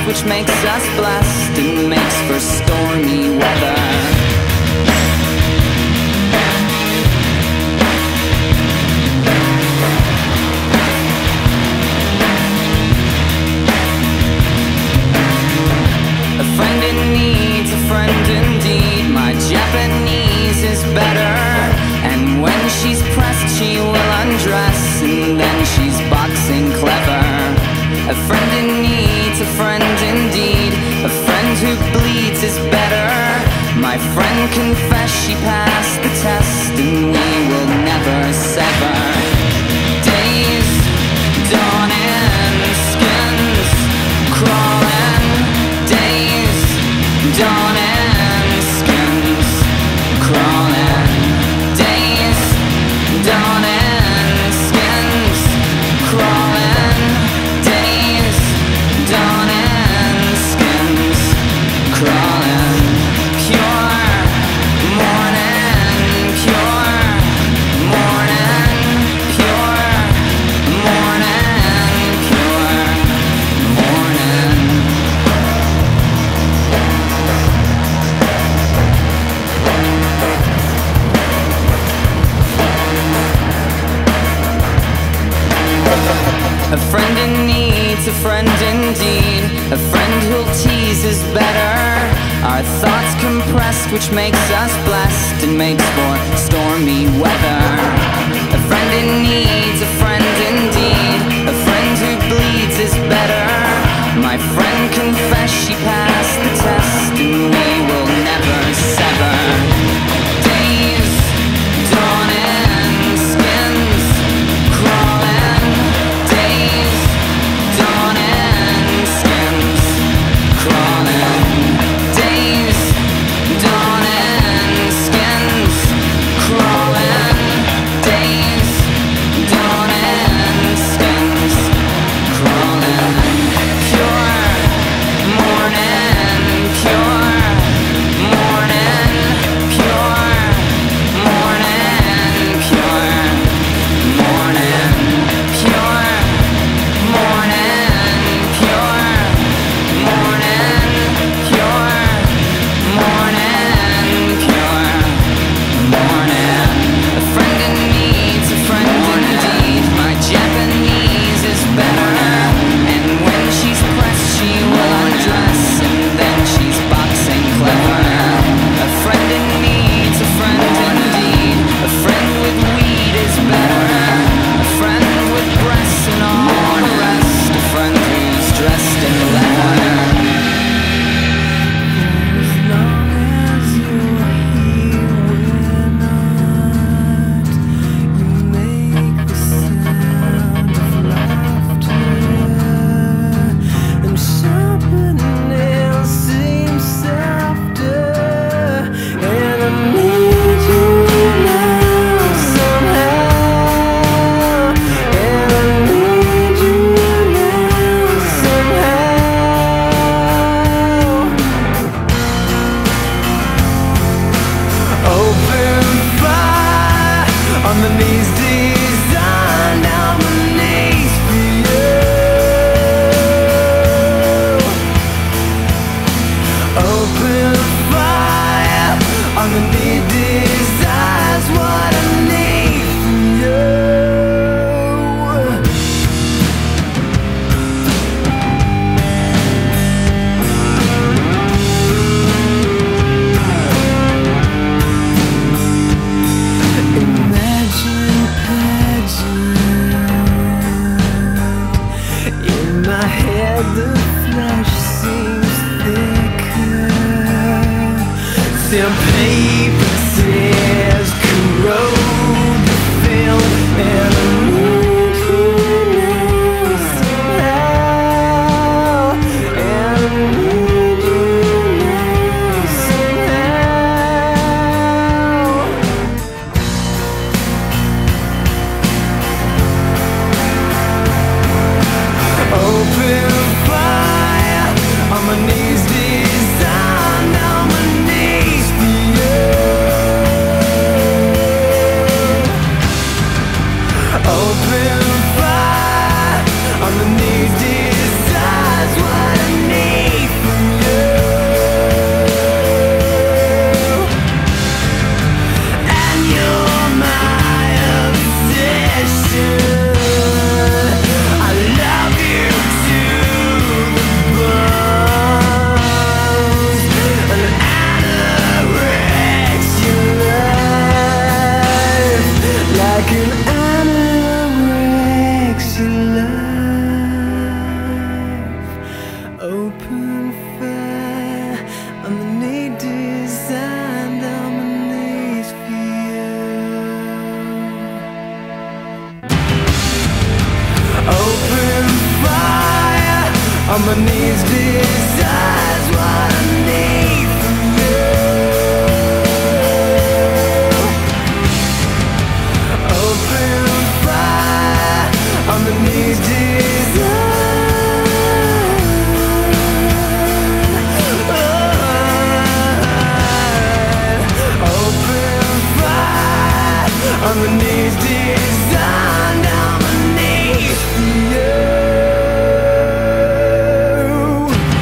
which makes us blessed and makes for stormy weather. Japanese is better, and when she's pressed she will undress, and then she's boxing clever. A friend in need's a friend indeed. A friend who bleeds is better. My friend confessed she passed the test, and we will never sever. Days dawning, skins crawling. Days dawning, crawling, days dawning, skins crawling, days dawning, skins crawling. Pure morning, pure morning, pure morning, pure morning. A friend in need's a friend indeed. A friend who'll tease is better. Our thoughts compressed, which makes us blessed and makes for stormy weather. A friend in need's a friend indeed. A friend who bleeds is better. My friend confessed she passed the test, and we will never sever. Days dawning, skins crawling. Days dawning, skins crawling. Days dawning, skins crawling. Days dawning, skins crawling. Pure morning, pure morning, pure morning, pure morning, pure morning, pure morning, pure morning, pure morning. A friend in need's a friend indeed. My Japanese is better, and when she's pressed she will undress, and then she's boxing clever. A friend in need's a friend indeed. A friend with weed is better. A friend with breasts and all the rest. A friend who's dressed in leather. As long as you're here, we're not. You make the sound of laughter, and sharper nails seem softer. And I need you now somehow. And I need you now somehow. Open fire on the knees designed on my knees for you. Open fire on the knee desires what I need from you. Imagine pageant. In my head the flesh seems thicker. Some paper tears corrode the film, and I need you now somehow. And I need you now somehow. Open fire on my knees designed on my knees for you. my knees decides what I need from you. Open fire on the knees design. Open fire on the knees design. Down my knees for you.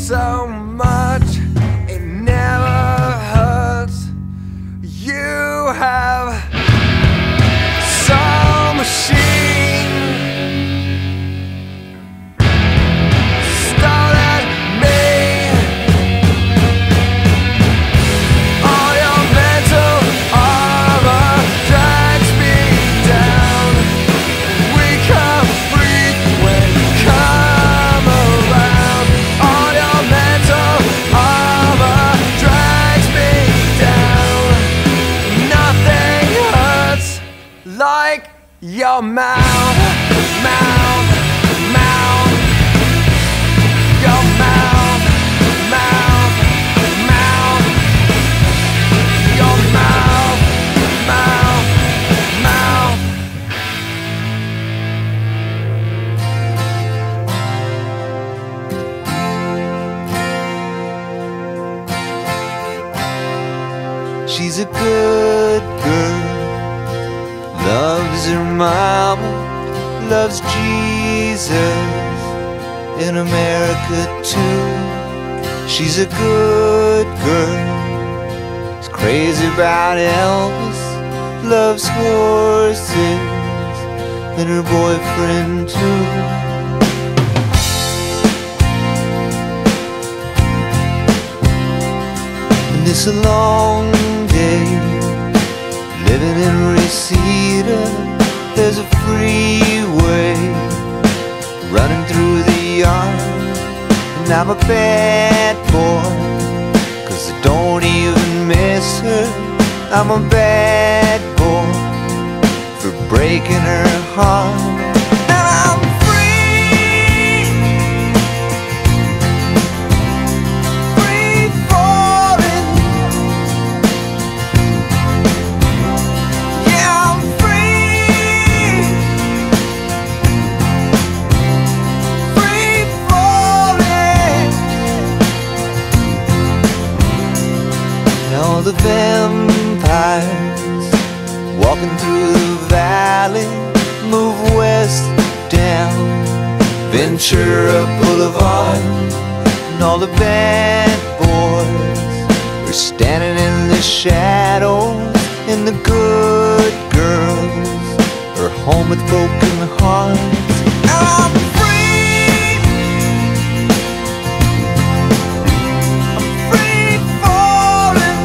so much, it never hurts. You have some machine started me. All your mental armor drags me down. We can't breathe when you come around. All your mental armor drags me down. Nothing hurts like your mouth, mouth, mouth. Your mouth, mouth, mouth. Your mouth, mouth, mouth. She's a good girl, loves her mama, loves Jesus in America too. She's a good girl, is crazy about Elvis, loves horses and her boyfriend too. And it's a long day living in Reseda. There's a freeway running through the yard, and I'm a bad boy, 'cause I don't even miss her. I'm a bad boy for breaking her heart. And I'm free, free falling. Yeah, I'm free, free falling. Now the vampires walking through the valley move west down Ventura Boulevard, and all the bad boys are standing in the shadows, and the good girls are home with broken hearts. I'm free, I'm free falling.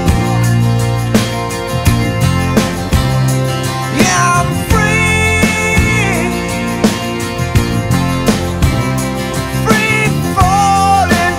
Yeah, I'm free, free falling.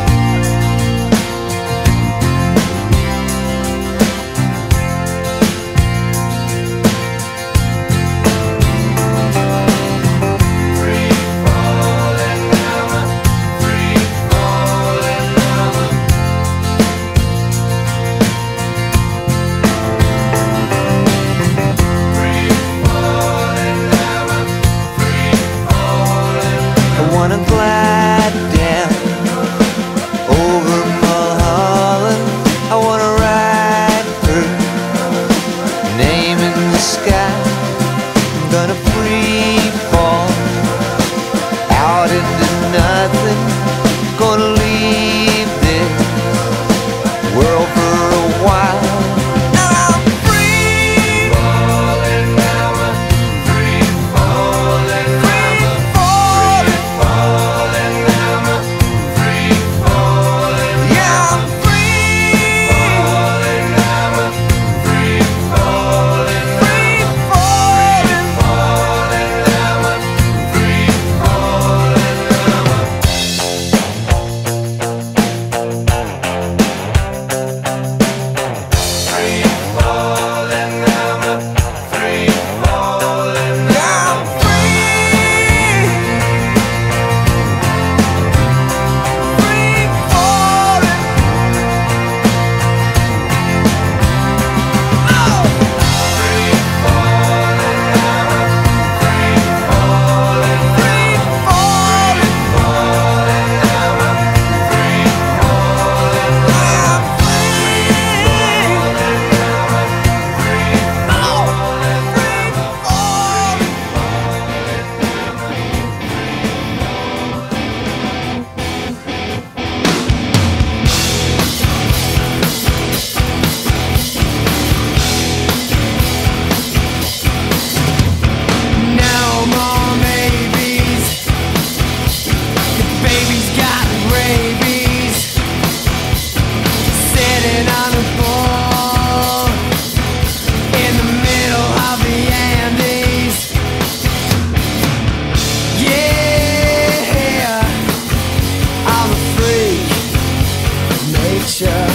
nature.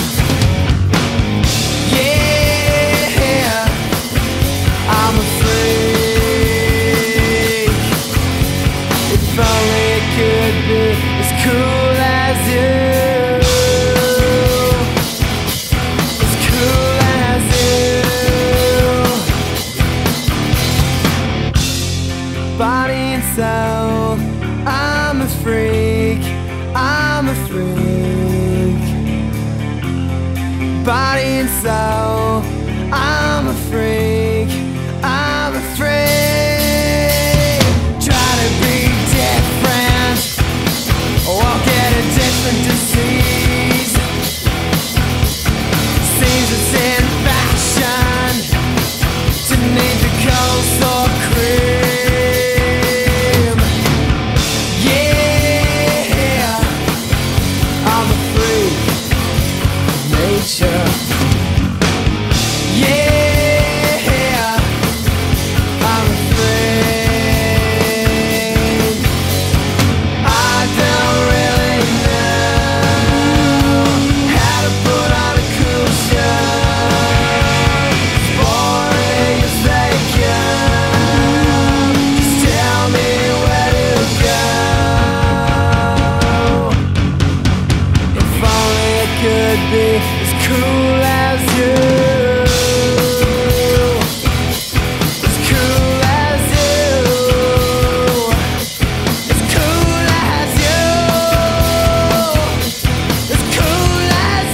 Yeah, I'm a freak. If only it could be as cool as you. As cool as you. Body and soul, I'm a freak. I'm a freak. Body and soul, I'm a freak. I'm a freak. Try to be different, won't get a different disease. Seems it's in fashion to need the coleslaw cream. Yeah, I'm a freak of nature. Yeah, I'm a freak. I don't really know how to put on a cool shirt. As boring as they come, just tell me where to go. If only it could be as cool as you. As cool as you. As cool as you. As cool as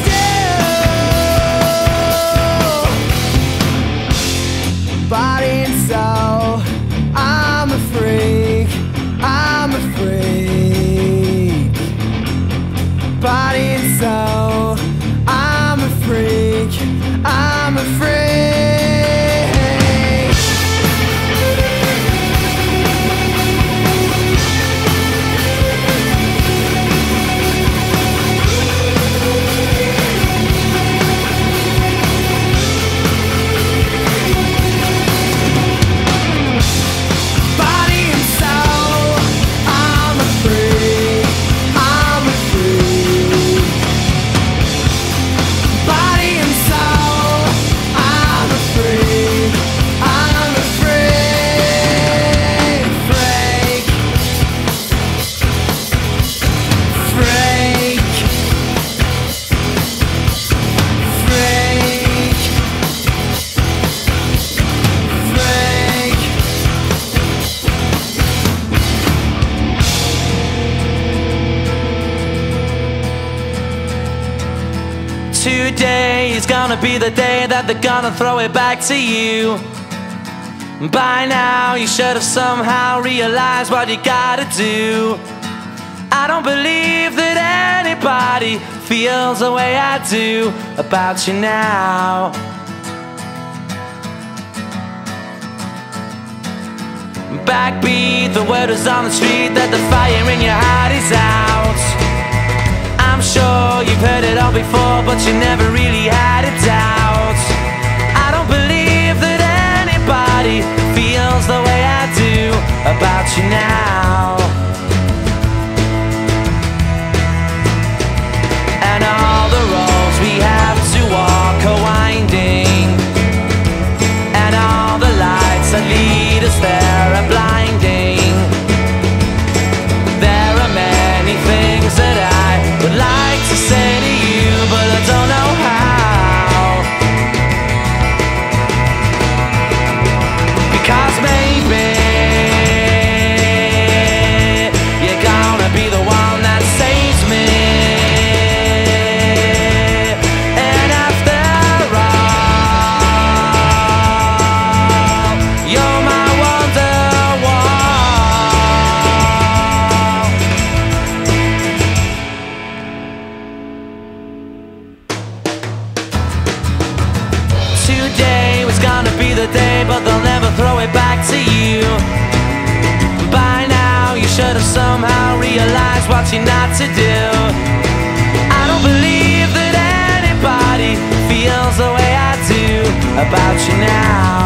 you. Body and soul, I'm a freak. I'm a freak. Body and soul, I'm a freak. I'm a freak. Body and soul, I'm a freak. I'm a freak. Body and soul, I'm a freak. I'm a freak. Freak. Freak. Freak. Freak. Today is gonna be the day that they're gonna throw it back to you. By now you should have somehow realized what you gotta do. I don't believe that anybody feels the way I do about you now. Backbeat, the word is on the street that the fire in your heart is out. I'm sure you've heard it all before, but you never really had a doubt. I don't believe that anybody feels the way I do about you now. And all the roads we have to walk are winding, and all the lights that lead us there are blinding. There are many things that I would like to say to you, but I don't know how. Because maybe you're gonna be the one that saves me. And after all, you're my Today was gonna be the day, but they'll never throw it back to you. By now you should have somehow realized what you're not to do. I don't believe that anybody feels the way I do about you now.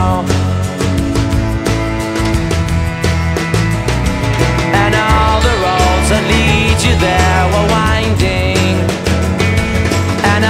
And all the roads that lead you there were winding, and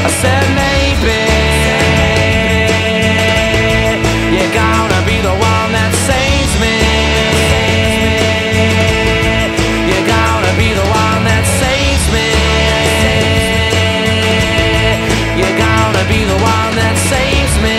I said maybe you're gonna be the one that saves me. You're gonna be the one that saves me. You're gonna be the one that saves me.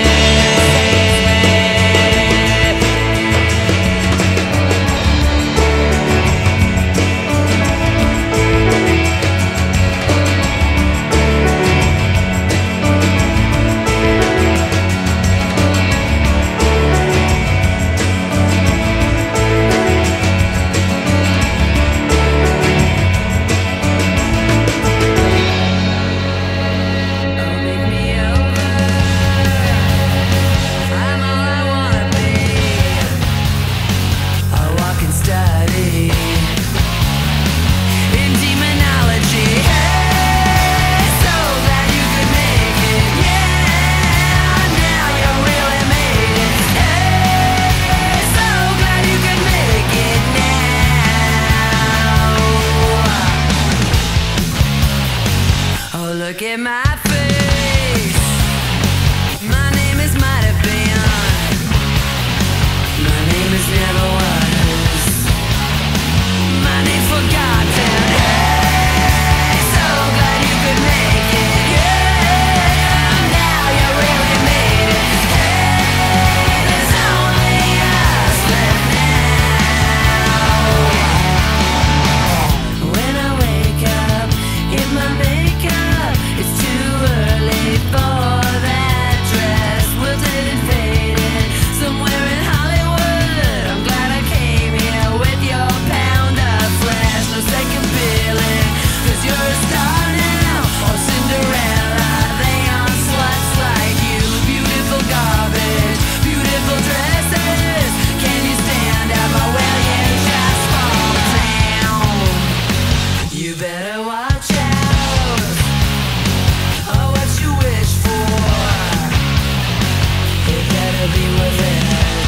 Look at my face. My name is might have been. My name is never was. My name's forgotten. Hey, so glad you could make it. Yeah, now you really made it. Hey, there's only us left now. When I wake up in my makeup, it's too early for that dress. Wilted and faded, somewhere in Hollywood. I'm glad I came here with your pound of flesh. No second feeling, 'cause you're a star now. Oh Cinderella, they aren't sluts like you. Beautiful garbage, beautiful dresses. Can you stand up or will you just fall down? You better watch out. Oh, what you wish for, it better be worth it.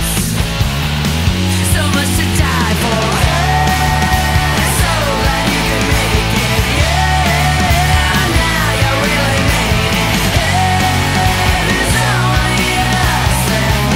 So much to die for. Hey, so glad you could make it. Yeah, now you really made it. Hey, there's only us left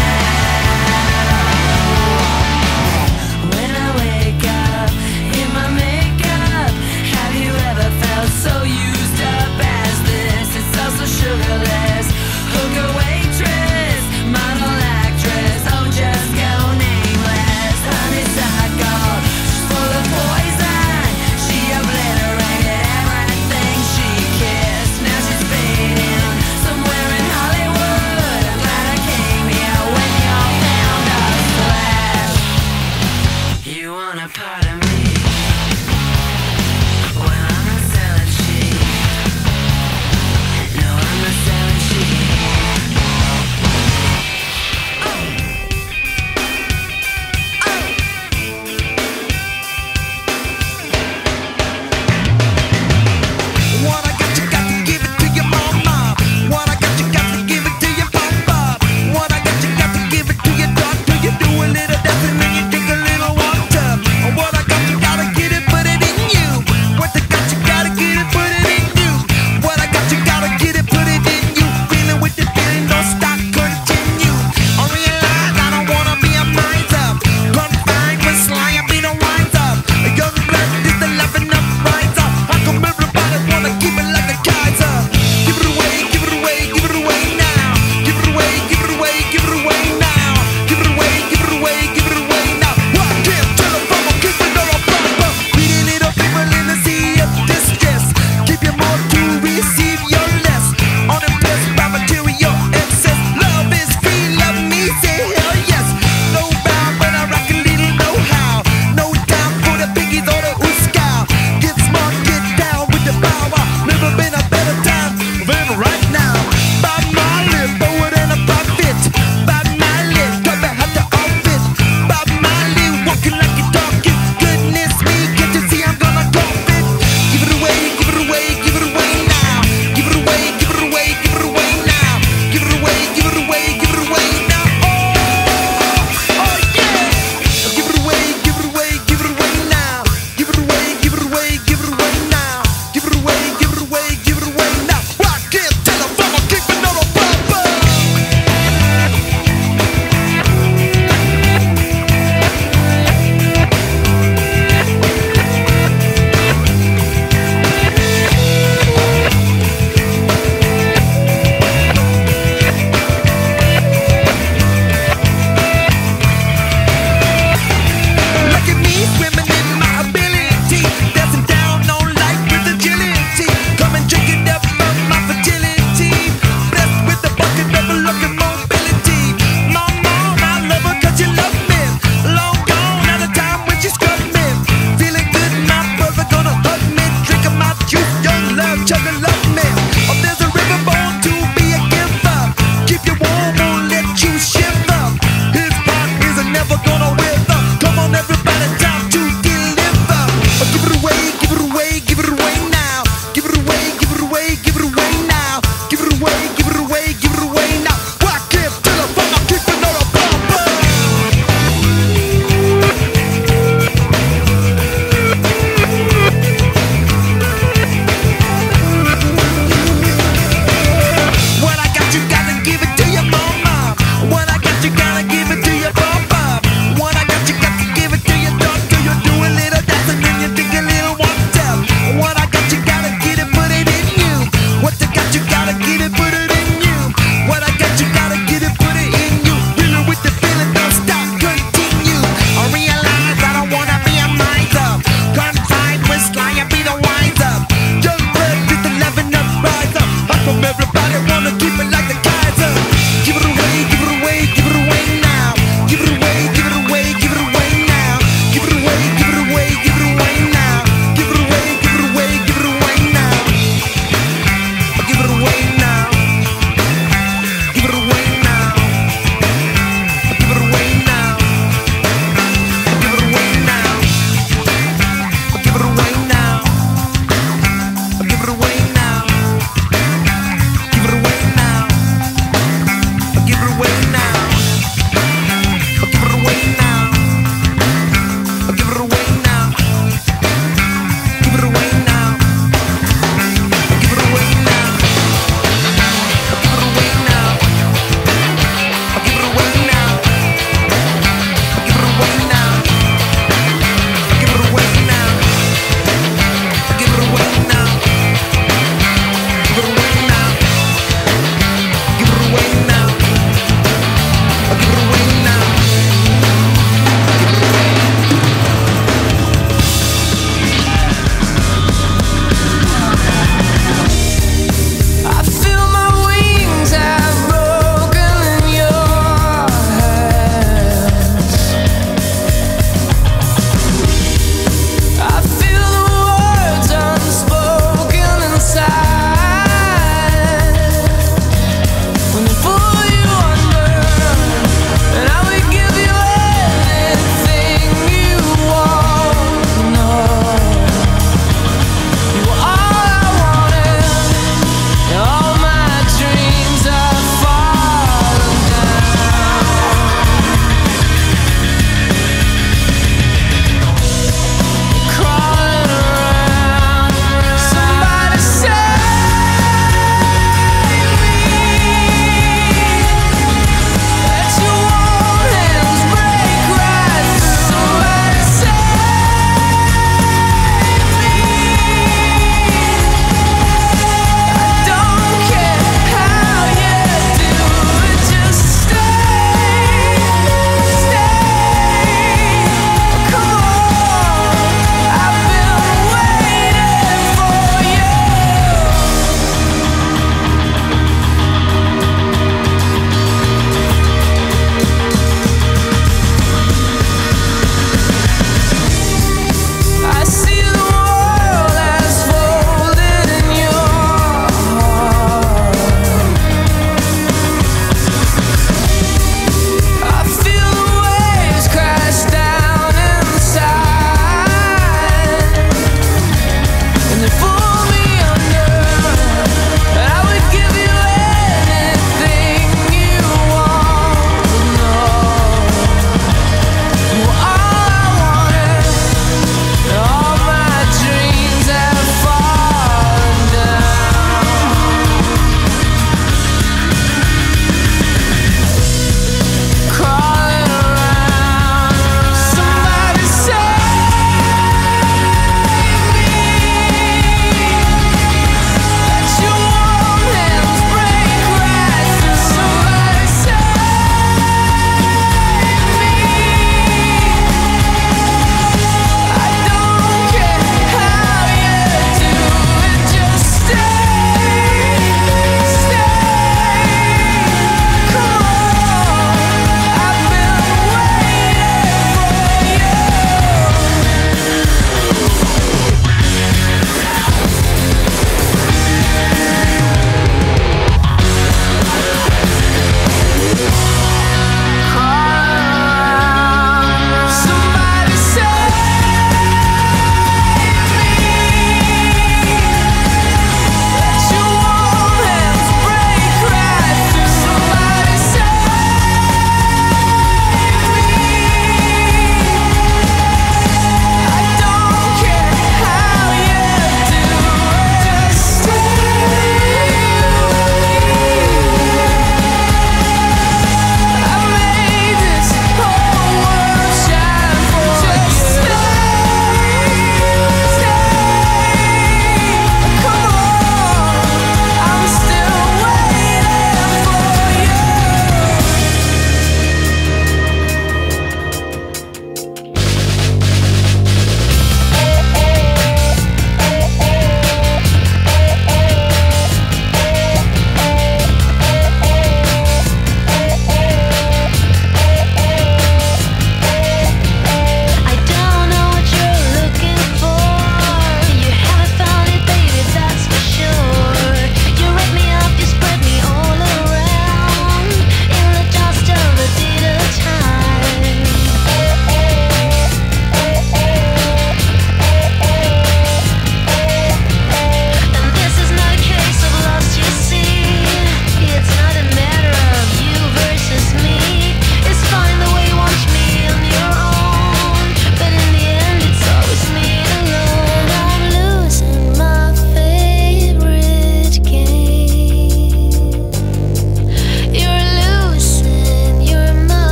now. When I wake up in my makeup, have you ever felt so used up as this? It's also sugarless. Hooker, waitress, model, actress, oh just go nameless. Honeysuckle, she's full of poison. She obliterated everything she kissed. Now she's fading somewhere in Hollywood. I'm glad I came here with your pound of flesh. You want a part of me? Well, I'm not selling cheap. No, I'm not selling cheap. What I got, you got to give it to your mama. What I got, you got to give it to your papa. What I got, you got to give it to your doctor. You do a little dancing and you drink a little water. What I got, you gotta get it, put it in you. What I got, you gotta get it, put it in you. What I got, you gotta get it, put it in you. Feeling with the feeling, don't stop, continue. I realize I don't wanna be a miser. Confined with sly, I be the wiser. A young blood is the loving up riser. How come everybody wanna keep it like a Kaiser? Give it away, give it away, give it away now. Give it away, give it away, give it away now. Give it away, give it away, give it away now. What can't tell a bubble, keep it all bubble. Beating little people in the sea of distress. Give you more to receive your less. Unimpressed by material excess. Love is free, love me, say hell yes. No bound, but I rock a little know-how. No time for the biggies or the ooskow. Get smart, get down with the power. Never been a better time than right now. By my lip, forward and a profit. By my lip, come back at the outfit. By my lip, walking like you're talking. Goodness me, can't you see I'm gonna cough it? Give it away, give it away, give it away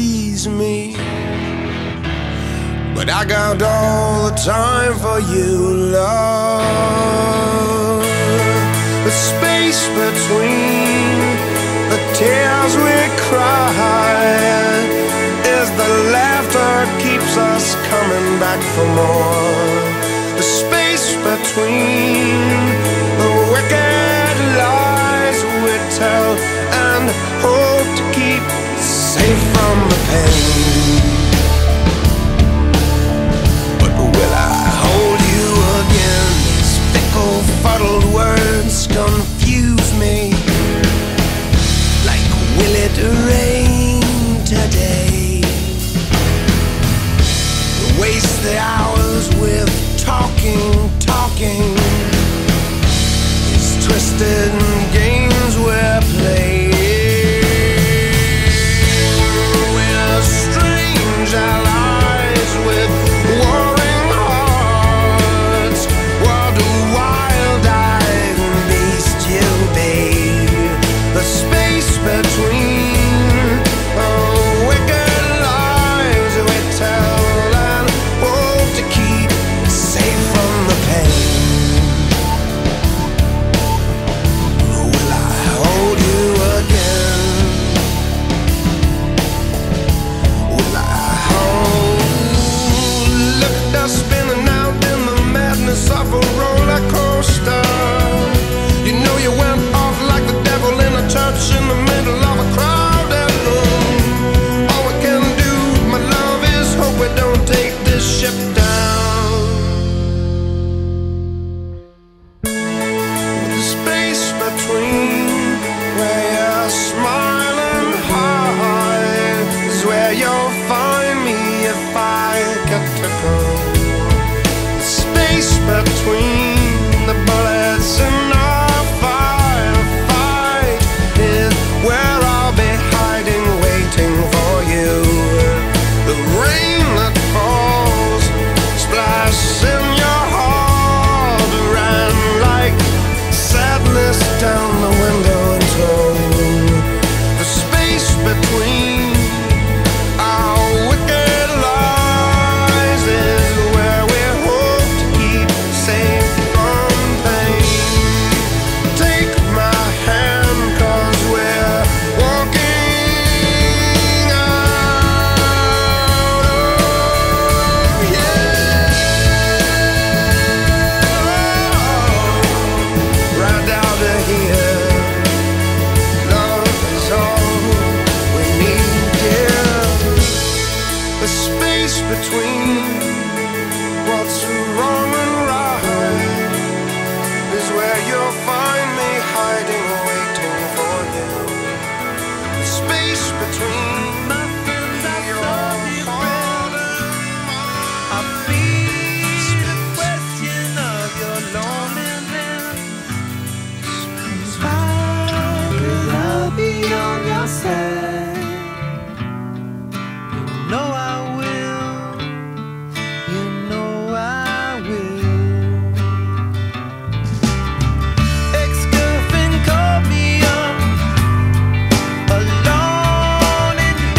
please me. But I got all the time for you, love. The space between the tears we cry is the laughter keeps us coming back for more. The space between the wicked lies we tell and hope to keep safe from the pain. But will I hold you again? These fickle, fuddled words confuse me. Like, will it rain today? Waste the hours with talking. These twisted games we're playing. We're strange allies with warring hearts. What do wild-eyed beast you be? The space between wicked lies we tell and hope to keep safe from the pain. Will I hold you again? Will I hold? Look at us spinning out in the madness of a roller coaster. You know you went off like the devil in a church in the middle of a crowded room. All we can do, my love, is hope we don't take this ship down. The space between where you're smiling hard is where you'll find me if I get to go. The space between the bullets in our firefight is where I'll be hiding, waiting for you. The rain that falls, splash in your heart, ran like sadness down the window and told. The space between our wicked lies is where we hope to keep safe from pain. Take my hand, 'cause we're walking out. Oh, yeah. Right out of here. Love is all we need, dear. The space between what's wrong and right is where you'll find me hiding, waiting for you. The space between my friends, I saw you heart and mind. I feel the question of your loneliness. I'll be on your side. You know I will. You know I will. Ex-girlfriend called me up alone in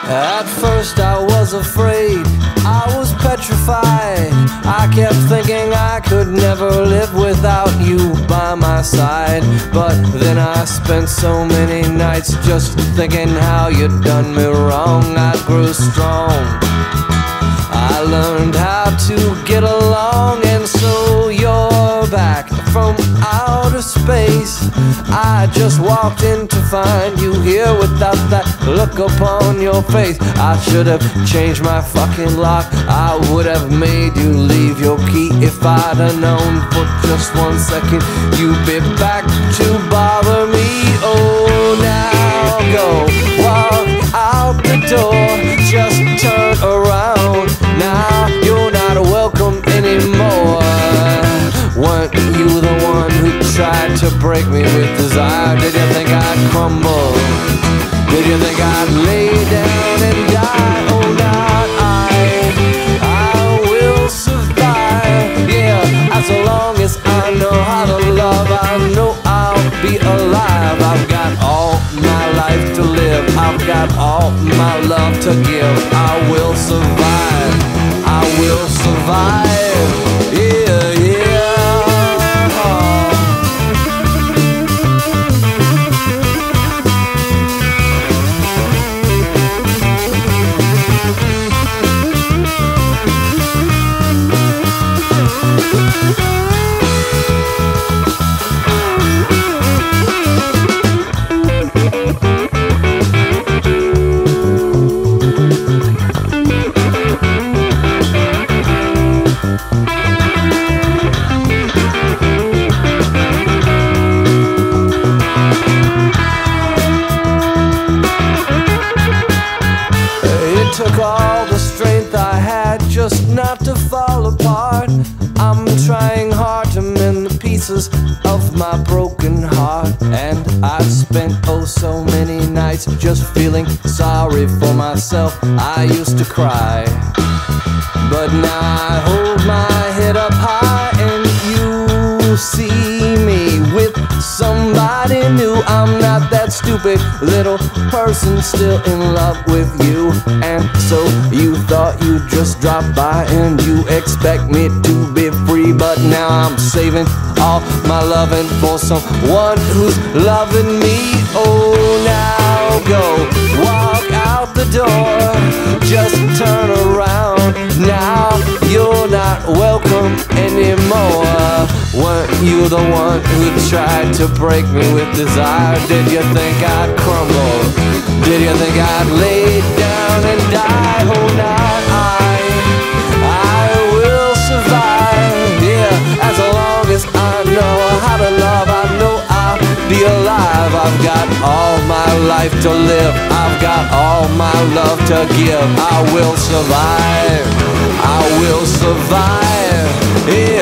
At first I was afraid, I was petrified. I kept thinking I could never live without you by my side. But then I spent so many nights just thinking how you'd done me wrong. I grew strong, I learned how to get along, and so you're back from outer space. I just walked in to find you here without that look upon your face. I should have changed my fucking lock, I would have made you leave your key. If I'd have known for just 1 second you'd be back to bother me. Oh, now go walk out the door, just turn around. Now you're not welcome anymore. Weren't you the one who tried to break me with desire? Did you think I'd crumble? Did you think I'd lay down and die? Oh, not I will survive. Yeah, as long as I know how to love, I know I'll be alive. I've got all my life to live, I've got all my love to give. I will survive, I will survive. Yeah, yeah. Took all the strength I had just not to fall apart. I'm trying hard to mend the pieces of my broken heart. And I've spent oh so many nights just feeling sorry for myself. I used to cry, but now I hold my head up high, and you see me with somebody new. I'm not that stupid little person still in love with you. And so you thought you'd just drop by and you expect me to be free. But now I'm saving all my loving for someone who's loving me. Oh, now go walk out the door, just turn around. Now you're not welcome anymore. Weren't you the one who tried to break me with desire? Did you think I'd crumble? Did you think I'd lay down and die? Oh, not I will survive. Yeah, as long as I know how to love, I know I'll be alive. I've got all my life to live, I've got all my love to give. I will survive, I will survive. Yeah.